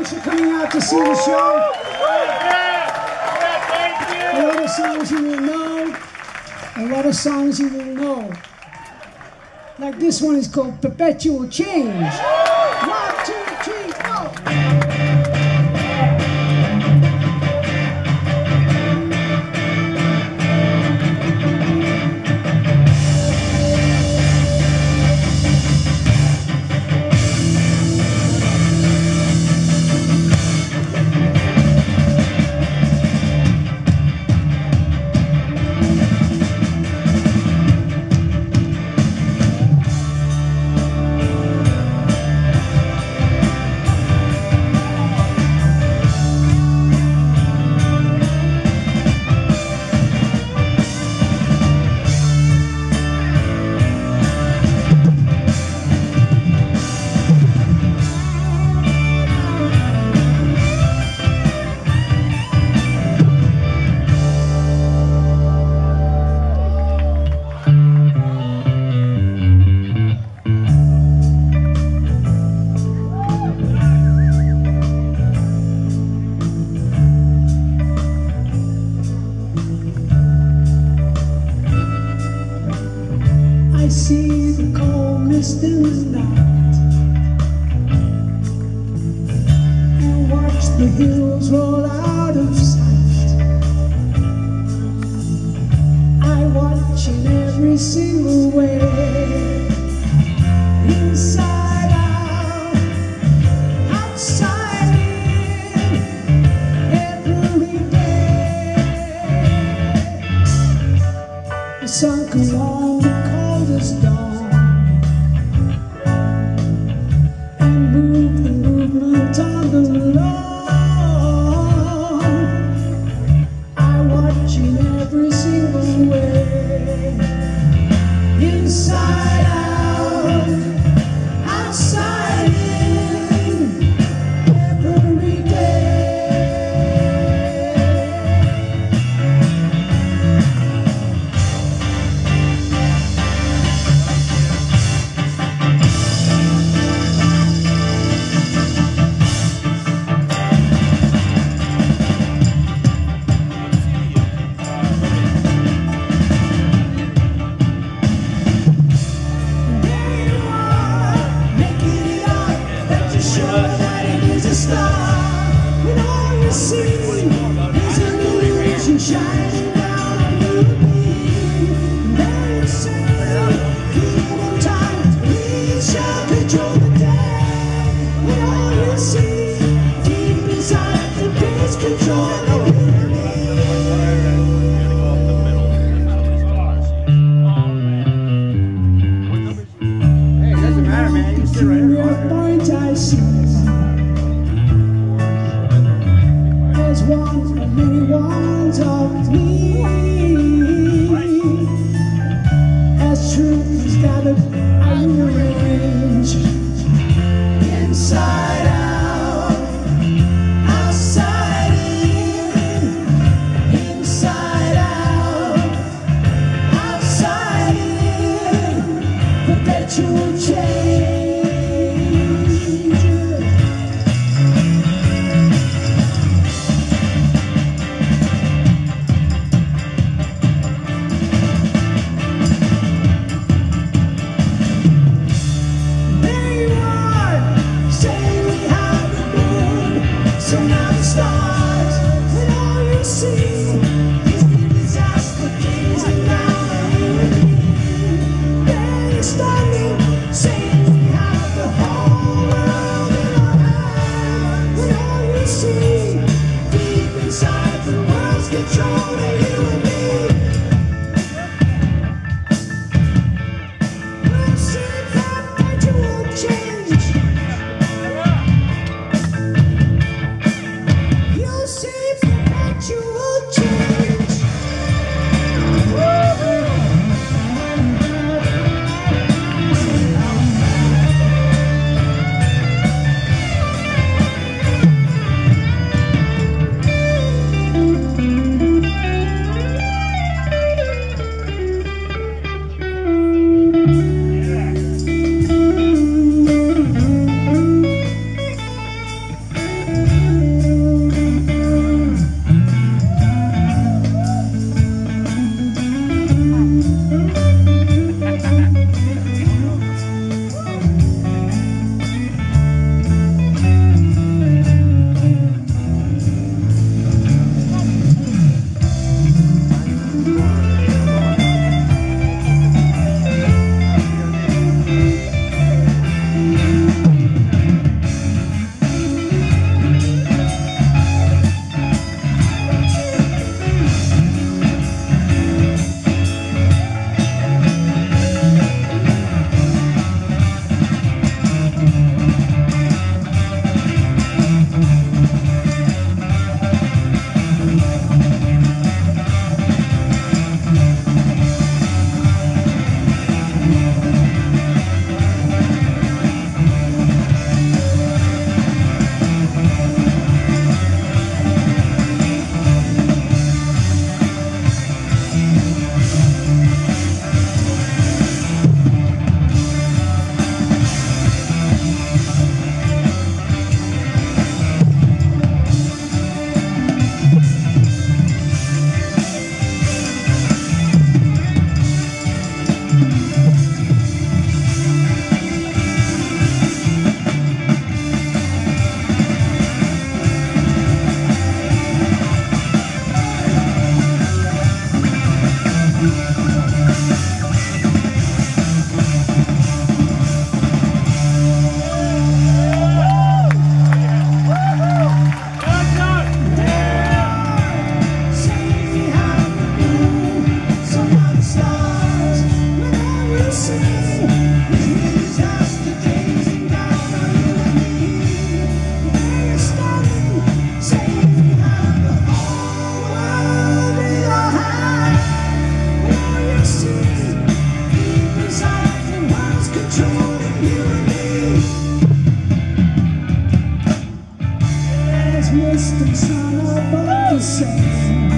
Thanks for coming out to see the show. A lot of songs you will know, a lot of songs you will know. Like this one is called Perpetual Change. 1, 2, 3, go! I see the cold mist in the night and watch the hills roll out of sight. I watch in every single way, inside out, outside in, every day. The sun comes on this dawn and move the movement on the lawn. I watch in every single way, inside out, outside in, every day. Shining down on me, then you say, keep on time, we shall control the day. When all you see, deep inside, the peace control the Hey, it doesn't matter, man, you can sit right here. Point I see, there's one of many ones of me. mist and sun are both the same.